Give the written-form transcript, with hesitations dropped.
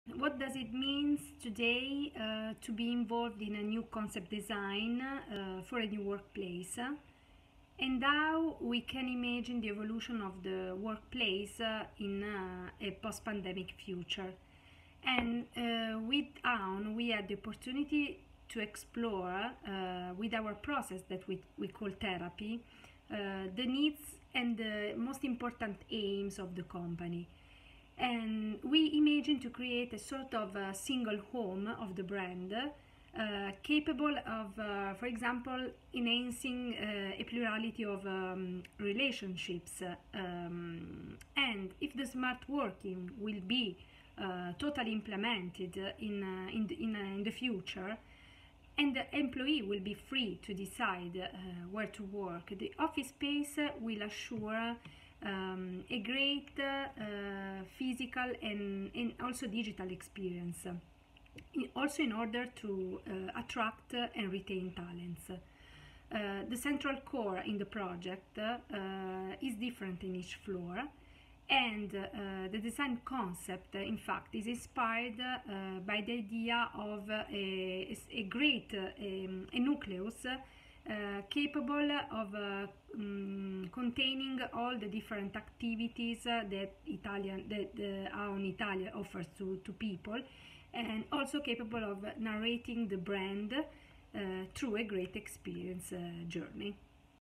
What does it mean today to be involved in a new concept design for a new workplace? And how we can imagine the evolution of the workplace in a post-pandemic future. And with Aun, we had the opportunity to explore with our process that we call therapy the needs and the most important aims of the company. And we imagine to create a sort of a single home of the brand capable of, for example, enhancing a plurality of relationships. And if the smart working will be totally implemented in the future, and the employee will be free to decide where to work, the office space will assure a great physical and also digital experience, also in order to attract and retain talents. The central core in the project is different in each floor, and the design concept, in fact, is inspired by the idea of a great a nucleus capable of containing all the different activities that Aon Italia offers to people, and also capable of narrating the brand through a great experience journey.